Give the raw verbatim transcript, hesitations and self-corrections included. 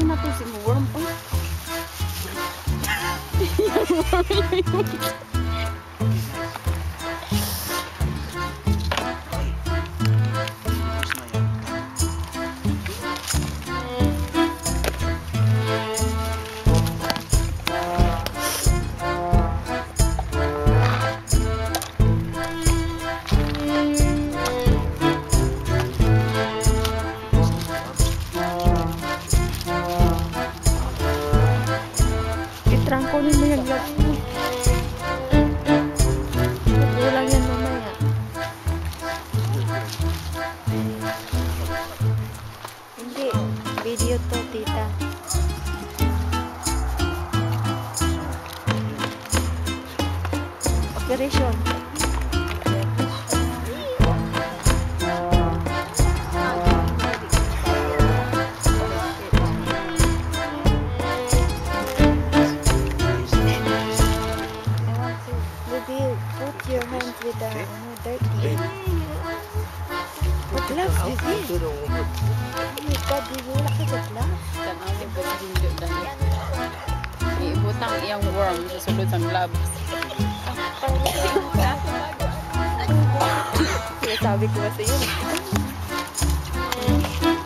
na to si worm. Trangkunin mo yung gloves mo. Kulang yan mamaya. Hindi. Video to, tita. Operation. Put your hands with the no, dirty. Put gloves, baby. Oh my God, di mo wala ka sa gloves. Tanawin po sa hindi dahil. Iibutang iyang worm sa sulod ng gloves. Sabi ko ba sa iyo?